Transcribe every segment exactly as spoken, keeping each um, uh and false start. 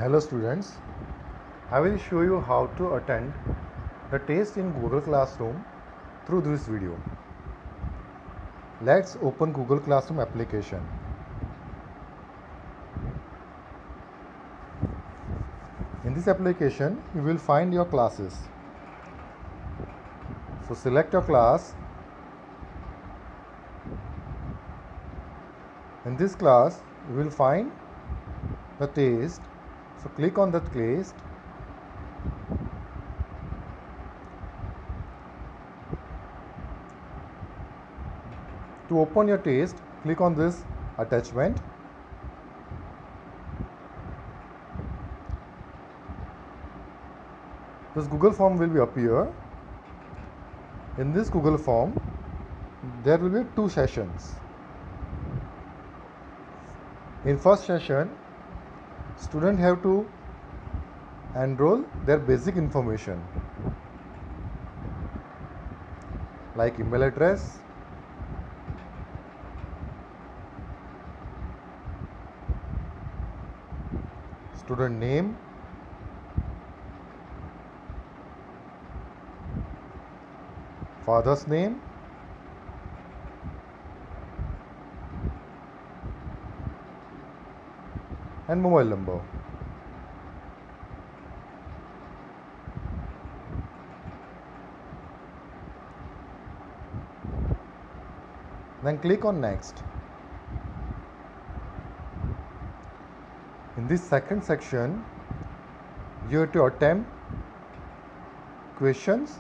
Hello students, I will show you how to attend the test in Google Classroom through this video. Let's open Google Classroom application. In this application, you will find your classes. So select your class. In this class, you will find the test. So click on that test. To open your test, click on this attachment. This Google form will be appear. In this Google form, there will be two sessions. In first session, students have to enroll their basic information like email address, student name, father's name, and mobile number. Then click on next. In this second section, you have to attempt questions.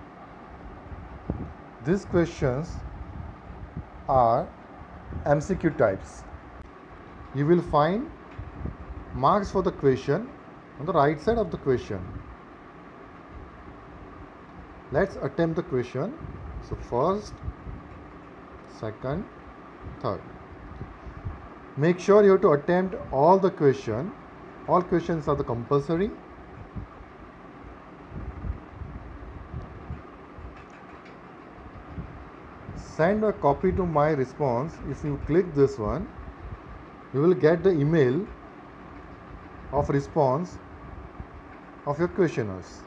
These questions are M C Q types. You will find marks for the question on the right side of the question. Let's attempt the question. So first, second, third. Make sure you have to attempt all the question. All questions are the compulsory. Send a copy to my response. If you click this one, you will get the email of response of your questioners.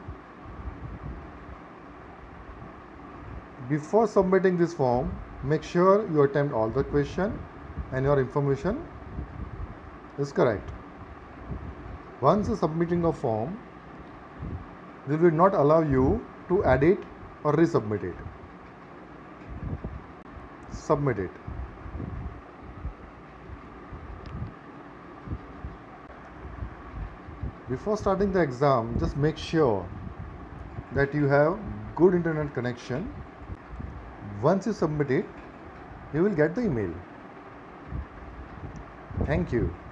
Before submitting this form, make sure you attempt all the question and your information is correct. Once you submitting a form, they will not allow you to edit or resubmit it. Submit it. Before starting the exam, just make sure that you have good internet connection. Once you submit it, you will get the email. Thank you.